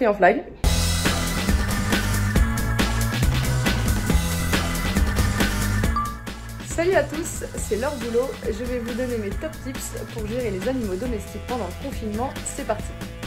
quatrième flag. Salut à tous, c'est Laure Boulot. Je vais vous donner mes top tips pour gérer les animaux domestiques pendant le confinement. C'est parti.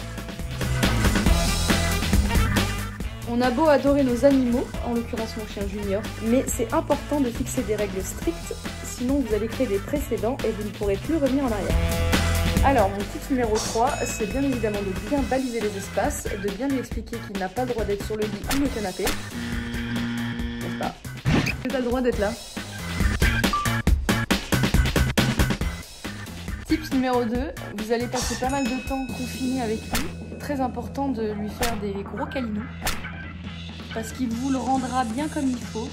On a beau adorer nos animaux, en l'occurrence mon chien Junior, mais c'est important de fixer des règles strictes, sinon vous allez créer des précédents et vous ne pourrez plus revenir en arrière. Alors mon tip numéro 3, c'est bien évidemment de bien baliser les espaces, de bien lui expliquer qu'il n'a pas le droit d'être sur le lit ou le canapé. N'est-ce pas? Tu as le droit d'être là. Tips numéro 2, vous allez passer pas mal de temps confiné avec lui. Très important de lui faire des gros câlinous, parce qu'il vous le rendra bien comme il faut.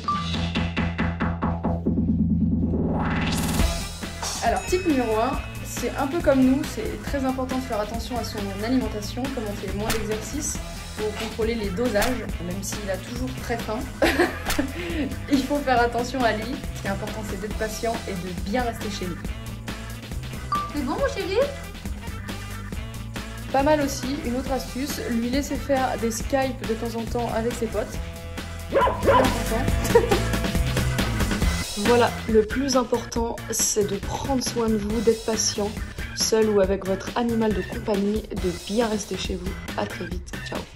Alors tip numéro 1, c'est un peu comme nous, c'est très important de faire attention à son alimentation, comme on fait moins d'exercice, il faut contrôler les dosages, même s'il a toujours très faim. Il faut faire attention à lui, ce qui est important c'est d'être patient et de bien rester chez lui. C'est bon mon chéri? Pas mal aussi, une autre astuce, lui laisser faire des Skype de temps en temps avec ses potes. Voilà, le plus important, c'est de prendre soin de vous, d'être patient, seul ou avec votre animal de compagnie, de bien rester chez vous. À très vite, ciao.